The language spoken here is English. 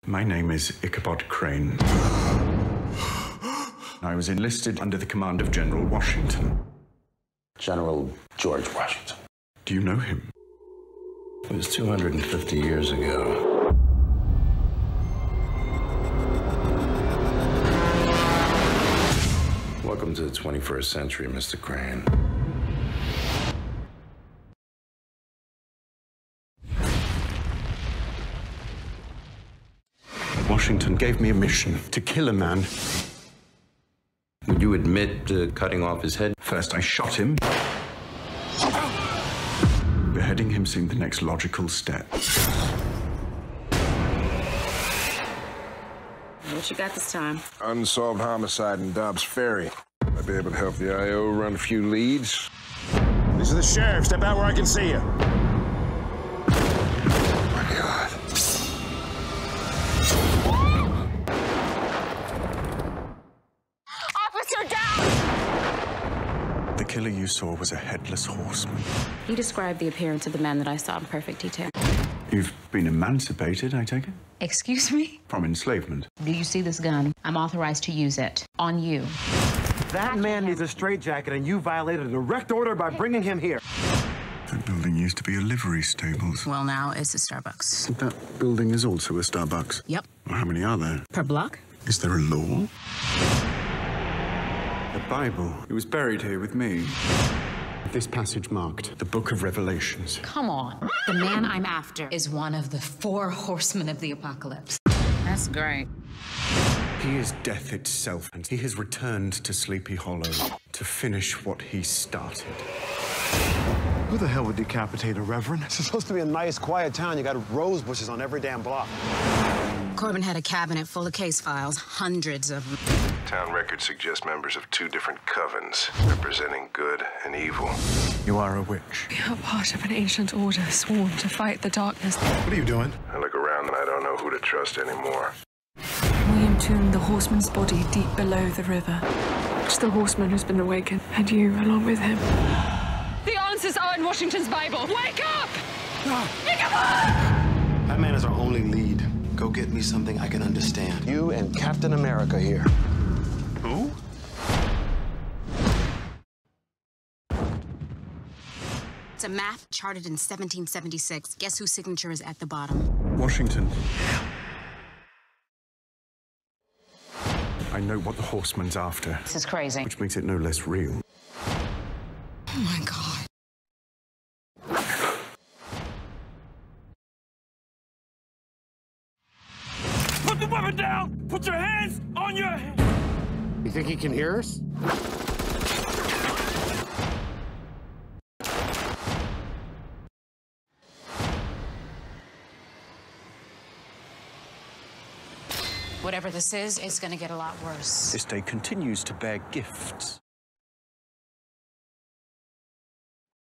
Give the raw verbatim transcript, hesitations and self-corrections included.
My name is Ichabod Crane. I was enlisted under the command of General Washington. General George Washington. Do you know him? It was two hundred fifty years ago. Welcome to the twenty-first century, Mister Crane. Washington gave me a mission to kill a man. Would you admit to cutting off his head? First, I shot him. Beheading him seemed the next logical step. What you got this time? Unsolved homicide in Dobbs Ferry. Might be able to help the I O run a few leads. This is the sheriff. Step out where I can see you. Oh, my God. Officer down! The killer you saw was a headless horseman. He described the appearance of the man that I saw in perfect detail. You've been emancipated, I take it? Excuse me? From enslavement. Do you see this gun? I'm authorized to use it. On you. That man needs a straitjacket, and you violated a direct order by bringing him here. That building used to be a livery stables. Well, now it's a Starbucks. That building is also a Starbucks. Yep. Well, how many are there? Per block? Is there a law? The Bible. It was buried here with me. This passage marked the Book of Revelations. Come on. The man I'm after is one of the four horsemen of the apocalypse. That's great. He is death itself, and he has returned to Sleepy Hollow to finish what he started. Who the hell would decapitate a reverend? It's supposed to be a nice, quiet town. You got rose bushes on every damn block. Corbin had a cabinet full of case files, hundreds of them. Town records suggest members of two different covens, representing good and evil. You are a witch. We are part of an ancient order sworn to fight the darkness. What are you doing? I look around and I don't know who to trust anymore. We entombed the horseman's body deep below the river. It's the horseman who's been awakened, and you along with him. The answers are in Washington's Bible. Wake up! Ichabod! That man is our only lead. Go get me something I can understand. You and Captain America here. Who? It's a map charted in seventeen seventy-six. Guess whose signature is at the bottom? Washington. I know what the horseman's after. This is crazy. Which makes it no less real. Oh, my God. Put the weapon down! Put your hands on your head! You think he can hear us? Whatever this is, it's gonna get a lot worse. This day continues to bear gifts.